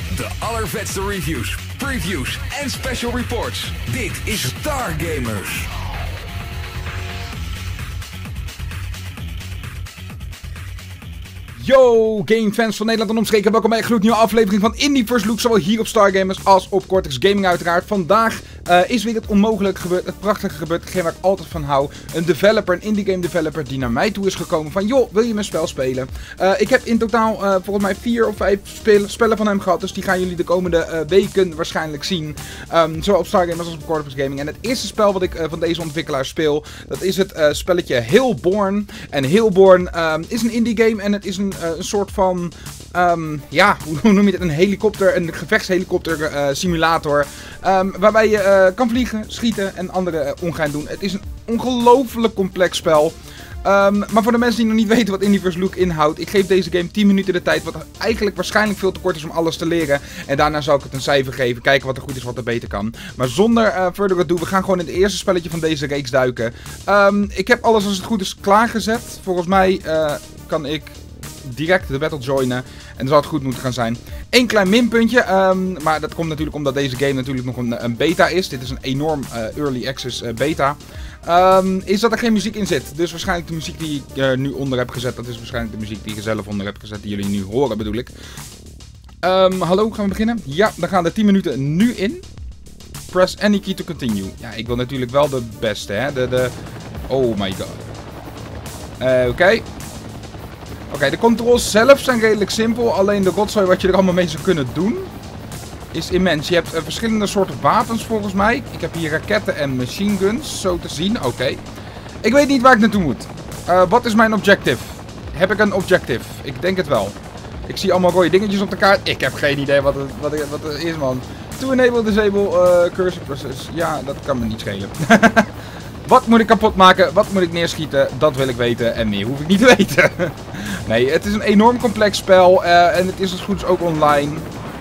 De allervetste reviews, previews en special reports. Dit is Stargamers. Yo, gamefans van Nederland en omstreken. Welkom bij een gloednieuwe aflevering van Indie First Look. Zowel hier op Stargamers als op Cortex Gaming uiteraard. Vandaag is weer het onmogelijke gebeurd, het prachtige gebeurd. Hetgeen waar ik altijd van hou. Een developer, een indie game developer die naar mij toe is gekomen van... Joh, wil je mijn spel spelen? Ik heb in totaal volgens mij 4 of 5 spellen van hem gehad. Dus die gaan jullie de komende weken waarschijnlijk zien. Zowel op Stargamers als op Cortex Gaming. En het eerste spel wat ik van deze ontwikkelaar speel, dat is het spelletje Hellborn. En Hellborn is een indie game en het is een soort van, ja, hoe noem je het? Een helikopter, een gevechtshelikopter simulator. Waarbij je kan vliegen, schieten en andere ongein doen. Het is een ongelooflijk complex spel. Maar voor de mensen die nog niet weten wat Indie First Look inhoudt, ik geef deze game 10 minuten de tijd, wat eigenlijk waarschijnlijk veel te kort is om alles te leren. En daarna zal ik het een cijfer geven, kijken wat er goed is, wat er beter kan. Maar zonder further ado, we gaan gewoon in het eerste spelletje van deze reeks duiken. Ik heb alles als het goed is klaargezet. Volgens mij kan ik direct de battle joinen. En dan zal het goed moeten gaan zijn. Eén klein minpuntje. Maar dat komt natuurlijk omdat deze game natuurlijk nog een beta is. Dit is een enorm early access beta. Is dat er geen muziek in zit. Dus waarschijnlijk de muziek die ik er nu onder heb gezet. Dat is waarschijnlijk de muziek die je zelf onder hebt gezet. Die jullie nu horen bedoel ik. Hallo, gaan we beginnen? Ja, dan gaan de 10 minuten nu in. Press any key to continue. Ja, ik wil natuurlijk wel de beste hè. Oh my god. Oké, de controls zelf zijn redelijk simpel. Alleen de rotzooi wat je er allemaal mee zou kunnen doen is immens. Je hebt verschillende soorten wapens volgens mij. Ik heb hier raketten en machine guns, zo te zien. Oké. Ik weet niet waar ik naartoe moet. Wat is mijn objective? Heb ik een objective? Ik denk het wel. Ik zie allemaal rode dingetjes op de kaart. Ik heb geen idee wat het is, man. To enable disable cursor process. Ja, dat kan me niet schelen. Wat moet ik kapot maken? Wat moet ik neerschieten? Dat wil ik weten. En meer hoef ik niet te weten. Nee, het is een enorm complex spel. En het is als goed is ook online.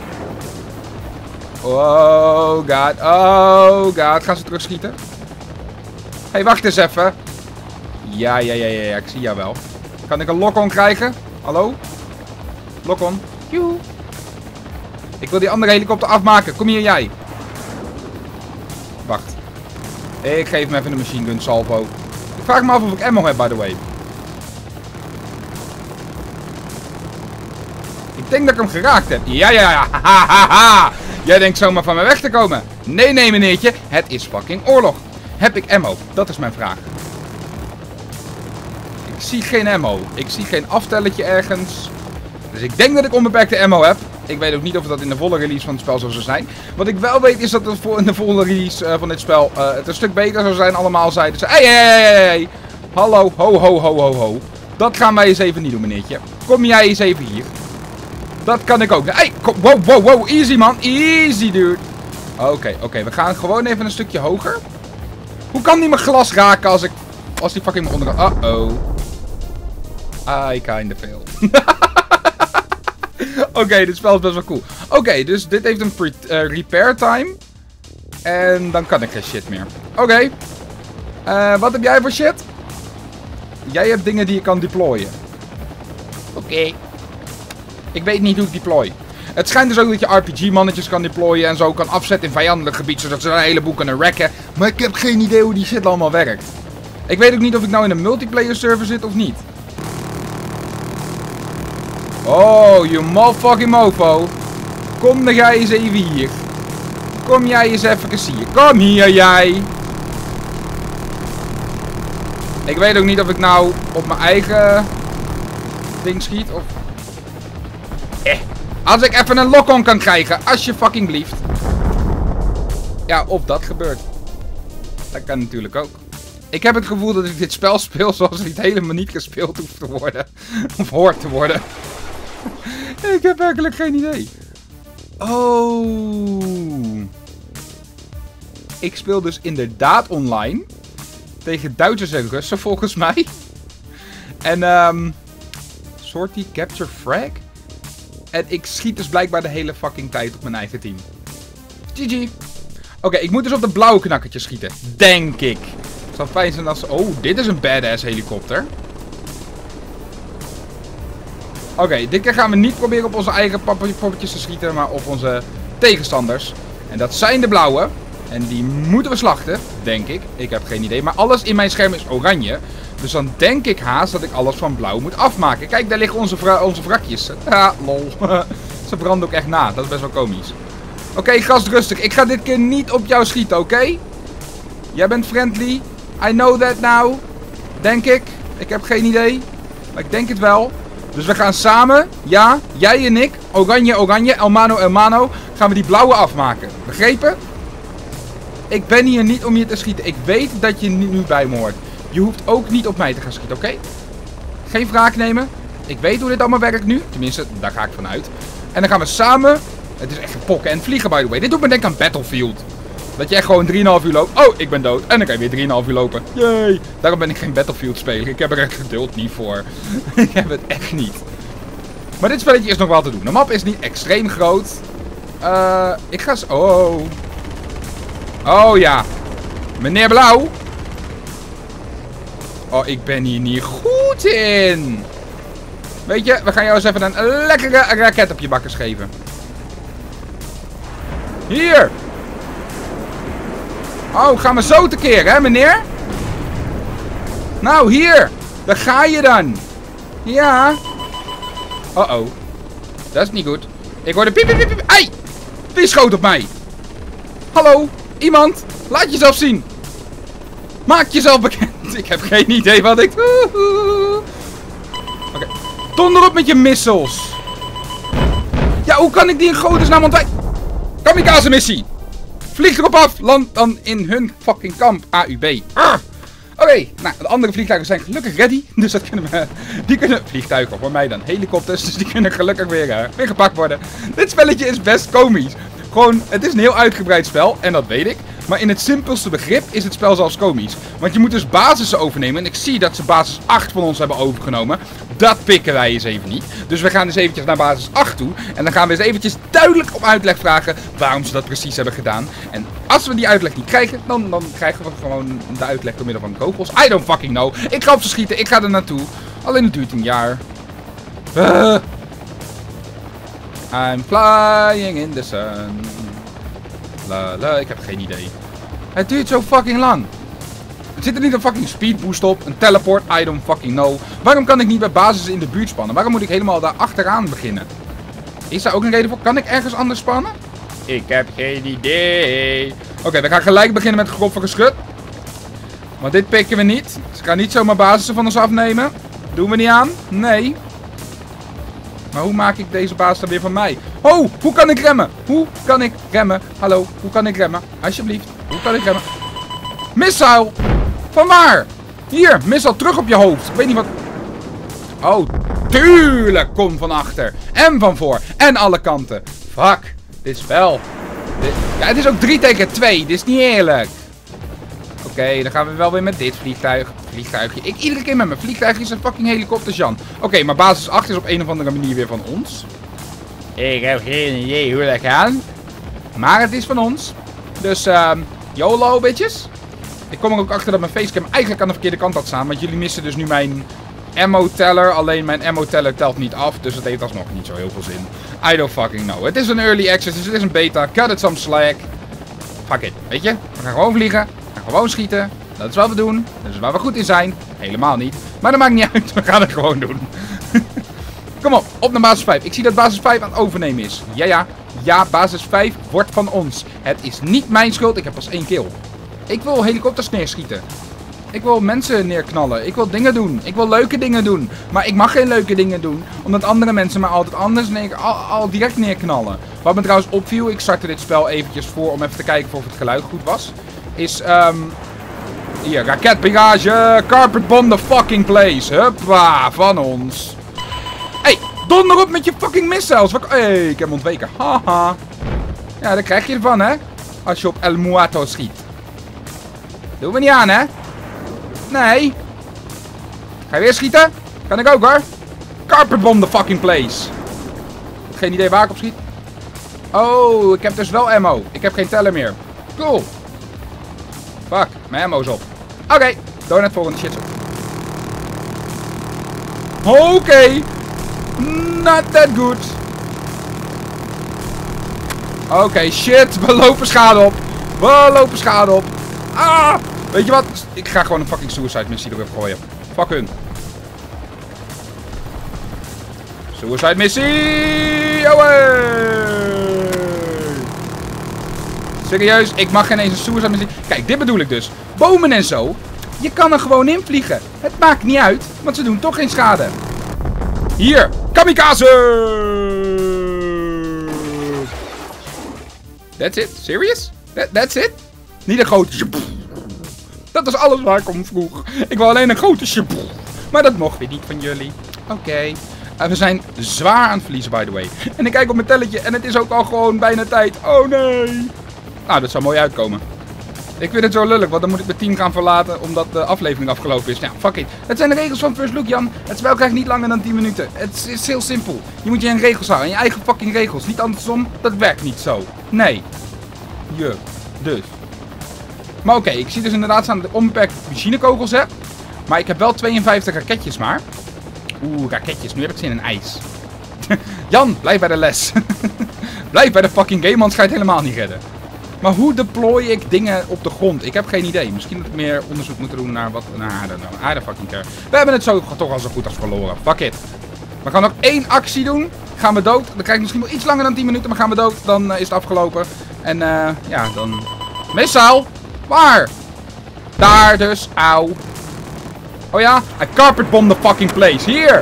Oh god. Oh god. Gaan ze terugschieten? Hey, wacht eens even. Ja. Ik zie jou wel. Kan ik een lock-on krijgen? Hallo? Lock-on. Joe. Ik wil die andere helikopter afmaken. Kom hier, jij. Wacht. Ik geef hem even een machine gun salvo. Ik vraag me af of ik ammo heb, by the way. Ik denk dat ik hem geraakt heb. Ja. Hahaha. Jij denkt zomaar van me weg te komen. Nee, meneertje. Het is fucking oorlog. Heb ik ammo? Dat is mijn vraag. Ik zie geen ammo. Ik zie geen aftelletje ergens. Dus ik denk dat ik onbeperkte ammo heb. Ik weet ook niet of dat in de volle release van het spel zo zou zijn. Wat ik wel weet is dat het in de volle release van dit spel het een stuk beter zou zijn. Allemaal zeiden ze, hey. Hallo, ho. Dat gaan wij eens even niet doen, meneertje. Kom jij eens even hier. Dat kan ik ook. Hey, wow. Easy, man. Easy, dude. Oké. We gaan gewoon even een stukje hoger. Hoe kan die mijn glas raken als die fucking me onder... Uh-oh. I kinda failed. Oké, dit spel is best wel cool. Oké, dus dit heeft een repair time. En dan kan ik geen shit meer. Oké. Wat heb jij voor shit? Jij hebt dingen die je kan deployen. Oké. Ik weet niet hoe ik deploy. Het schijnt dus ook dat je RPG-mannetjes kan deployen en zo kan afzetten in vijandelijk gebied, zodat ze een heleboel kunnen wrecken. Maar ik heb geen idee hoe die shit allemaal werkt. Ik weet ook niet of ik nou in een multiplayer server zit of niet. Oh, you motherfucking mofo. Kom dan jij eens even hier. Kom jij eens even hier. Kom hier, jij. Ik weet ook niet of ik nou op mijn eigen ding schiet of... Als ik even een lock-on kan krijgen, als je fucking blieft. Ja, of dat gebeurt. Dat kan natuurlijk ook. Ik heb het gevoel dat ik dit spel speel zoals het helemaal niet gespeeld hoeft te worden. Of hoort te worden. Ik heb werkelijk geen idee. Oh. Ik speel dus inderdaad online. Tegen Duitsers en Russen volgens mij. En sortie capture frag. En ik schiet dus blijkbaar de hele fucking tijd op mijn eigen team. GG. Oké, ik moet dus op de blauwe knakkertjes schieten. Denk ik. Het zou fijn zijn als... Oh, dit is een badass helikopter. Oké, dit keer gaan we niet proberen op onze eigen poppetjes te schieten, maar op onze tegenstanders. En dat zijn de blauwe. En die moeten we slachten, denk ik. Ik heb geen idee. Maar alles in mijn scherm is oranje. Dus dan denk ik haast dat ik alles van blauw moet afmaken. Kijk, daar liggen onze wrakjes. Ja, lol. Ze branden ook echt na. Dat is best wel komisch. Oké, gast, rustig. Ik ga dit keer niet op jou schieten, oké? Jij bent friendly. I know that now. Denk ik. Ik heb geen idee. Maar ik denk het wel. Dus we gaan samen, ja, jij en ik, oranje, oranje, El Mano, gaan we die blauwe afmaken. Begrepen? Ik ben hier niet om je te schieten. Ik weet dat je nu bij me hoort. Je hoeft ook niet op mij te gaan schieten, oké? Geen wraak nemen. Ik weet hoe dit allemaal werkt nu. Tenminste, daar ga ik vanuit. En dan gaan we samen... Het is echt pokken en vliegen, by the way. Dit doet me denken aan Battlefield. Dat je echt gewoon 3,5 uur loopt. Oh, ik ben dood. En dan kan je weer 3,5 uur lopen. Yay. Daarom ben ik geen Battlefield speler. Ik heb er echt geduld niet voor. Ik heb het echt niet. Maar dit spelletje is nog wel te doen. De map is niet extreem groot. Ik ga... Oh. Oh ja. Meneer Blauw. Oh, ik ben hier niet goed in. Weet je, we gaan jou eens even een lekkere raket op je bakkers geven. Hier. Oh, gaan we zo tekeer, hè, meneer? Nou, hier. Daar ga je dan. Ja. Oh. Dat is niet goed. Ik hoor de piep, piep, piep, piep. Ai! Wie schoot op mij? Hallo? Iemand? Laat jezelf zien. Maak jezelf bekend. Ik heb geen idee wat ik doe. Oké. Donder op met je missiles. Ja, hoe kan ik die in godesnaam ontwijken? Kamikaze missie. Vlieg erop af. Land dan in hun fucking kamp. AUB. Oké, nou, de andere vliegtuigen zijn gelukkig ready. Dus dat kunnen we... Die kunnen... Vliegtuigen, voor mij dan. Helikopters. Dus die kunnen gelukkig weer gepakt worden. Dit spelletje is best komisch. Gewoon, het is een heel uitgebreid spel. En dat weet ik. Maar in het simpelste begrip is het spel zelfs komisch. Want je moet dus basissen overnemen. En ik zie dat ze basis 8 van ons hebben overgenomen. Dat pikken wij eens even niet. Dus we gaan eens eventjes naar basis 8 toe. En dan gaan we eens eventjes duidelijk op uitleg vragen waarom ze dat precies hebben gedaan. En als we die uitleg niet krijgen, dan krijgen we gewoon de uitleg door middel van kogels. I don't fucking know. Ik ga op ze schieten. Ik ga er naartoe. Alleen het duurt een jaar. I'm flying in the sun. La la, ik heb geen idee. Het duurt zo fucking lang. Er zit er niet een fucking speedboost op, een teleport, I don't fucking know. Waarom kan ik niet bij basis in de buurt spannen? Waarom moet ik helemaal daar achteraan beginnen? Is daar ook een reden voor? Kan ik ergens anders spannen? Ik heb geen idee. Oké, we gaan gelijk beginnen met grove geschut. Want dit pikken we niet. Ze gaan niet zomaar basissen van ons afnemen. Doen we niet aan? Nee. Maar hoe maak ik deze baas dan weer van mij? Oh, hoe kan ik remmen? Hoe kan ik remmen? Hallo, hoe kan ik remmen? Alsjeblieft, hoe kan ik remmen? Missile! Van waar? Hier, missile terug op je hoofd. Ik weet niet wat... Oh, tuurlijk, kom van achter. En van voor. En alle kanten. Fuck, dit spel. Ja, het is ook 3 tegen 2. Dit is niet eerlijk. Oké, dan gaan we wel weer met dit vliegtuigje. Iedere keer met mijn vliegtuigje is een fucking helikopter, Jan. Oké, maar basis 8 is op een of andere manier weer van ons. Ik heb geen idee hoe dat gaat. Maar het is van ons. Dus, YOLO, bitches. Ik kom er ook achter dat mijn facecam eigenlijk aan de verkeerde kant had staan. Want jullie missen dus nu mijn ammo teller. Alleen mijn ammo teller telt niet af. Dus het heeft alsnog niet zo heel veel zin. I don't fucking know. Het is een early access, dus het is een beta. Cut it some slack. Fuck it, weet je. We gaan gewoon vliegen. Gewoon schieten. Dat is wat we doen. Dat is waar we goed in zijn. Helemaal niet. Maar dat maakt niet uit. We gaan het gewoon doen. Kom op naar basis 5. Ik zie dat basis 5 aan het overnemen is. Ja, basis 5 wordt van ons. Het is niet mijn schuld. Ik heb pas 1 kill. Ik wil helikopters neerschieten. Ik wil mensen neerknallen. Ik wil dingen doen. Ik wil leuke dingen doen. Maar ik mag geen leuke dingen doen. Omdat andere mensen mij altijd anders al direct neerknallen. Wat me trouwens opviel. Ik startte dit spel eventjes voor om even te kijken of het geluid goed was. Is, hier, raketbarrage, carpet bomb the fucking place. Huppa, van ons. Hey, donder op met je fucking missiles. Hey, ik heb hem ontweken. Haha. Ja, daar krijg je ervan, hè. Als je op El Muerto schiet. Doen we niet aan, hè. Nee. Ga je weer schieten? Kan ik ook, hoor. Carpet bomb the fucking place. Geen idee waar ik op schiet. Oh, ik heb dus wel ammo. Ik heb geen teller meer. Cool. Fuck, mijn ammo is op. Oké, door naar het volgende shit. Oké. Not that good. Oké, shit. We lopen schade op. We lopen schade op. Ah! Weet je wat? Ik ga gewoon een fucking suicide missie erop gooien. Fuck hun. Suicide missie! Away! Serieus, ik mag geen eens een suicide missie. Kijk, dit bedoel ik dus. Bomen en zo. Je kan er gewoon in vliegen. Het maakt niet uit, want ze doen toch geen schade. Hier, kamikaze! That's it? Serious? That's it? Niet een grote... Dat is alles waar ik om vroeg. Ik wil alleen een grote... Maar dat mocht weer niet van jullie. Oké. We zijn zwaar aan het verliezen, by the way. En ik kijk op mijn telletje en het is ook al gewoon bijna tijd. Oh nee. Nou, dat zou mooi uitkomen. Ik vind het zo lullig, want dan moet ik mijn team gaan verlaten omdat de aflevering afgelopen is. Nou, fuck it. Het zijn de regels van First Look, Jan. Het spel krijgt niet langer dan 10 minuten. Het is heel simpel. Je moet je in regels houden. In je eigen fucking regels. Niet andersom. Dat werkt niet zo. Nee. Dus. Maar oké, ik zie dus inderdaad staan dat ik onbeperkt machinekogels heb. Maar ik heb wel 52 raketjes maar. Oeh, raketjes. Nu heb ik zin in ijs. Jan, blijf bij de les. Blijf bij de fucking game, anders ga je het helemaal niet redden. Maar hoe deploy ik dingen op de grond? Ik heb geen idee. Misschien dat ik meer onderzoek moet doen naar wat... Nou, I don't know. I don't fucking care. We hebben het zo toch al zo goed als verloren. Fuck it. We gaan nog 1 actie doen. Gaan we dood. Dan krijg ik misschien wel iets langer dan 10 minuten. Maar gaan we dood. Dan is het afgelopen. En ja, dan... Missile. Waar? Daar dus. Auw. Oh ja? I carpetbomb the fucking place. Hier.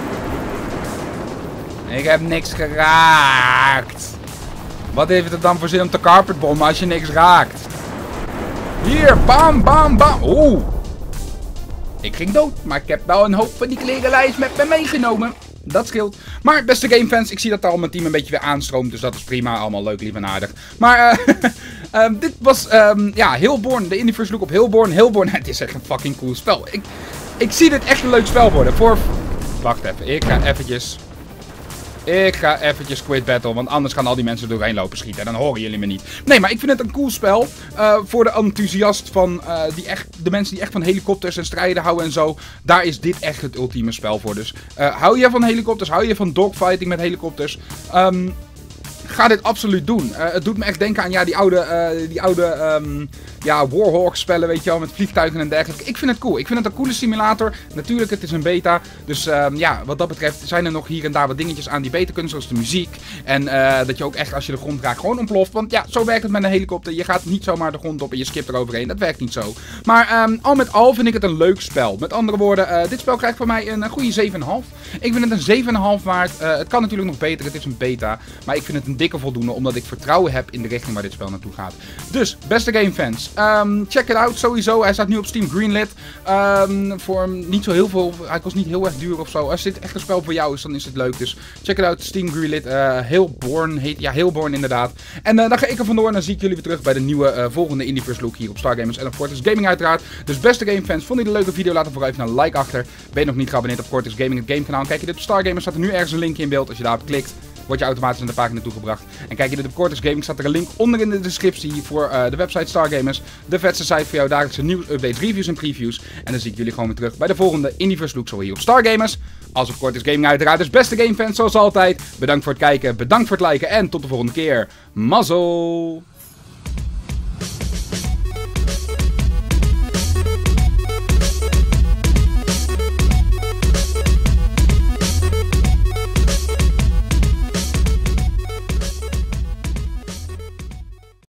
Ik heb niks geraakt. Wat heeft het dan voor zin om te carpetbommen als je niks raakt? Hier. Bam, bam, bam. Oeh. Ik ging dood. Maar ik heb wel een hoop van die klerenlijst met me meegenomen. Dat scheelt. Maar beste gamefans, ik zie dat al mijn team een beetje weer aanstroomt. Dus dat is prima. Allemaal leuk, lief en aardig. Maar dit was ja, Hellborn. De Indie First Look op Hellborn. Hellborn, het is echt een fucking cool spel. Ik zie dit echt een leuk spel worden. Wacht even. Ik ga eventjes quit battle, want anders gaan al die mensen er doorheen lopen schieten. En dan horen jullie me niet. Nee, maar ik vind het een cool spel. Voor de enthousiast van de mensen die echt van helikopters en strijden houden en zo. Daar is dit echt het ultieme spel voor. Dus hou je van helikopters, hou je van dogfighting met helikopters. Ga dit absoluut doen. Het doet me echt denken aan ja, die oude ja, Warhawk spellen, weet je wel, met vliegtuigen en dergelijke. Ik vind het cool. Ik vind het een coole simulator. Natuurlijk, het is een beta. Dus ja, wat dat betreft zijn er nog hier en daar wat dingetjes aan die beter kunnen, zoals de muziek. En dat je ook echt, als je de grond raakt, gewoon ontploft. Want ja, zo werkt het met een helikopter. Je gaat niet zomaar de grond op en je skipt eroverheen. Dat werkt niet zo. Maar al met al vind ik het een leuk spel. Met andere woorden, dit spel krijgt voor mij een goede 7,5. Ik vind het een 7,5 waard. Het kan natuurlijk nog beter. Het is een beta. Maar ik vind het een dikke voldoende, omdat ik vertrouwen heb in de richting waar dit spel naartoe gaat. Dus, beste gamefans, check it out sowieso. Hij staat nu op Steam greenlit. Voor niet zo heel veel, hij kost niet heel erg duur of zo. Als dit echt een spel voor jou is, dan is het leuk. Dus check it out, Steam greenlit. Hellborn heet, ja, Hellborn inderdaad. En dan ga ik er vandoor en dan zie ik jullie weer terug bij de nieuwe volgende Indie First Look hier op Stargamers en op Cortex Gaming uiteraard. Dus beste gamefans, vond je dit een leuke video? Laat er vooral even een like achter. Ben je nog niet geabonneerd op Cortex Gaming, het gamekanaal? Kijk je dit op Stargamers, staat er nu ergens een linkje in beeld. Als je daarop klikt, word je automatisch naar de pagina toegebracht. En kijk je dit op Cortex Gaming, staat er een link onder in de descriptie voor de website Stargamers. De vetste site voor jouw dagelijkse nieuws, updates, reviews en previews. En dan zie ik jullie gewoon weer terug bij de volgende Indie First Look, zowel hier op Stargamers als op Cortex Gaming uiteraard. Dus beste gamefans, zoals altijd, bedankt voor het kijken, bedankt voor het liken en tot de volgende keer. Mazzel!